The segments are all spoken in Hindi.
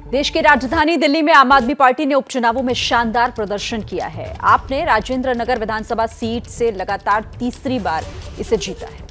देश की राजधानी दिल्ली में आम आदमी पार्टी ने उपचुनावों में शानदार प्रदर्शन किया है। आपने राजेंद्र नगर विधानसभा सीट से लगातार तीसरी बार इसे जीता है।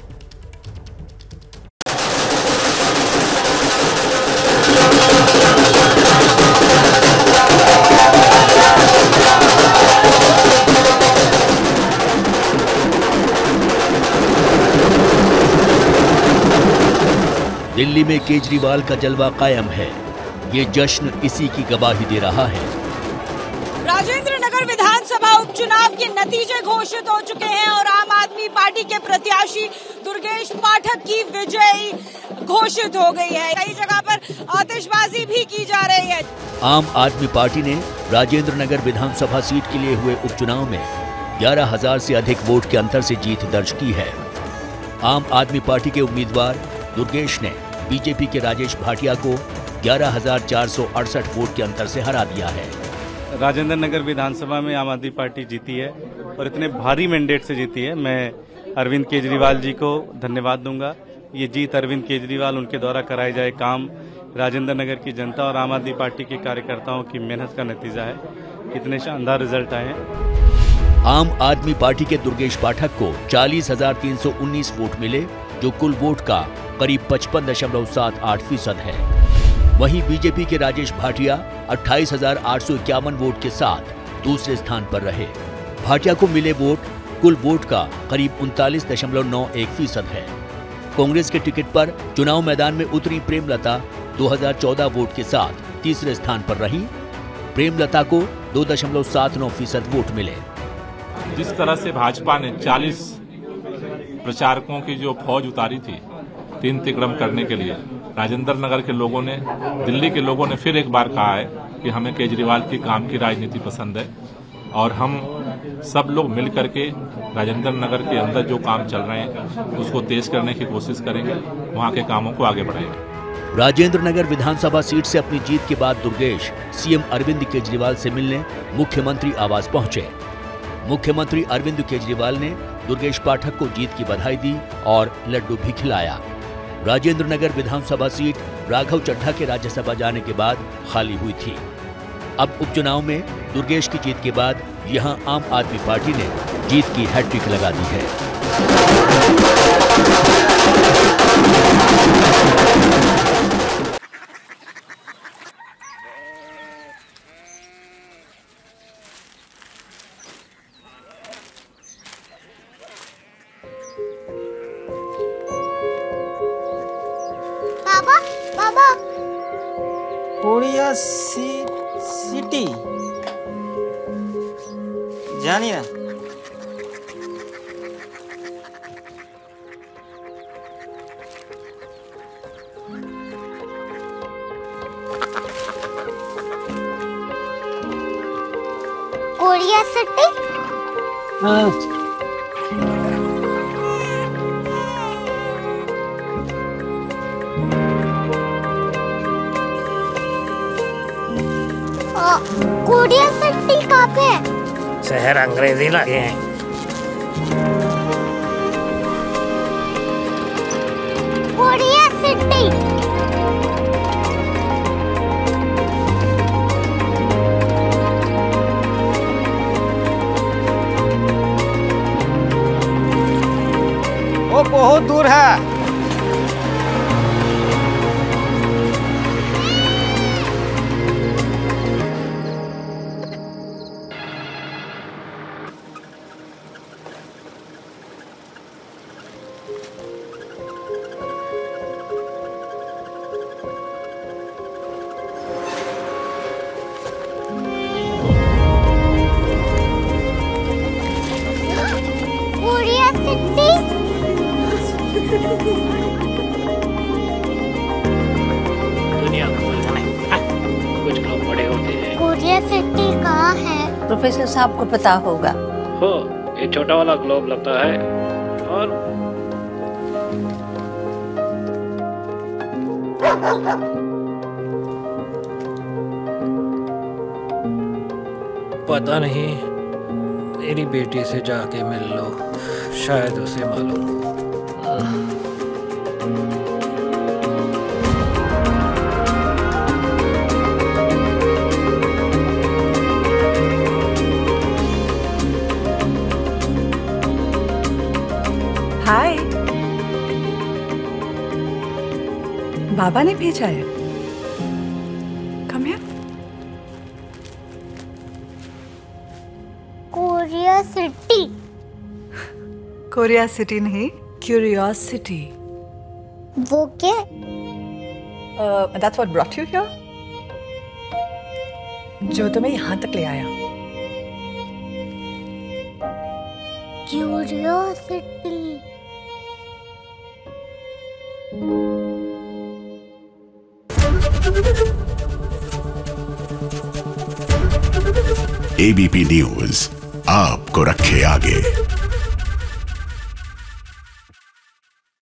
दिल्ली में केजरीवाल का जलवा कायम है। ये जश्न इसी की गवाही दे रहा है। राजेंद्र नगर विधानसभा उपचुनाव के नतीजे घोषित हो चुके हैं और आम आदमी पार्टी के प्रत्याशी दुर्गेश पाठक की विजयी घोषित हो गई है। कई जगह पर आतिशबाजी भी की जा रही है। आम आदमी पार्टी ने राजेंद्र नगर विधानसभा सीट के लिए हुए उपचुनाव में 11,000 से अधिक वोट के अंतर से जीत दर्ज की है। आम आदमी पार्टी के उम्मीदवार दुर्गेश ने बीजेपी के राजेश भाटिया को 11,468 वोट के अंतर से हरा दिया है। राजेंद्र नगर विधानसभा में आम आदमी पार्टी जीती है और इतने भारी मैंडेट से जीती है। मैं अरविंद केजरीवाल जी को धन्यवाद दूंगा। ये जीत अरविंद केजरीवाल उनके द्वारा कराए जाए काम, राजेंद्र नगर की जनता और आम आदमी पार्टी के कार्यकर्ताओं की मेहनत का नतीजा है। इतने शानदार रिजल्ट आए हैं। आम आदमी पार्टी के दुर्गेश पाठक को 40,319 वोट मिले, जो कुल वोट का करीब 55.78% है। वहीं बीजेपी के राजेश भाटिया 28,851 वोट के साथ दूसरे स्थान पर रहे। भाटिया को मिले वोट कुल वोट का करीब 39.91% है। कांग्रेस के टिकट पर चुनाव मैदान में उतरी प्रेमलता 2014 वोट के साथ तीसरे स्थान पर रही। प्रेमलता को 2.79% वोट मिले। जिस तरह से भाजपा ने 40 प्रचारकों की जो फौज उतारी थी 3 तिकड़म करने के लिए, राजेंद्र नगर के लोगों ने, दिल्ली के लोगों ने फिर एक बार कहा है कि हमें केजरीवाल की काम की राजनीति पसंद है और हम सब लोग मिल करके राजेंद्र नगर के अंदर जो काम चल रहे हैं उसको तेज करने की कोशिश करेंगे, वहां के कामों को आगे बढ़ाएंगे। राजेंद्र नगर विधानसभा सीट से अपनी जीत के बाद दुर्गेश सीएम अरविंद केजरीवाल से मिलने मुख्यमंत्री आवास पहुंचे। मुख्यमंत्री अरविंद केजरीवाल ने दुर्गेश पाठक को जीत की बधाई दी और लड्डू भी खिलाया। राजेंद्र नगर विधानसभा सीट राघव चड्ढा के राज्यसभा जाने के बाद खाली हुई थी। अब उपचुनाव में दुर्गेश की जीत के बाद यहां आम आदमी पार्टी ने जीत की हैट्रिक लगा दी है। बाबा कोरिया सिटी जानिए कोरिया सिटी। कोरिया सिटी कहाँ पे है? शहर अंग्रेजी लगे हैं। Korea city. वो बहुत दूर है। दुनिया कुछ लोग बड़े होते हैं। कोरिया सिटी कहाँ है? प्रोफेसर साहब को पता होगा। हो, ये छोटा वाला ग्लोब लगता है और पता नहीं, मेरी बेटी से जाके मिल लो, शायद उसे मालूम हो। आबा ने भेजा है। Come here. Korea city. Korea city नहीं, क्यूरियोसिटी। वो क्या? That's what brought you here? जो तुम्हें यहाँ तक ले आया। क्यूरियोसिटी। ABP न्यूज आपको रखे आगे।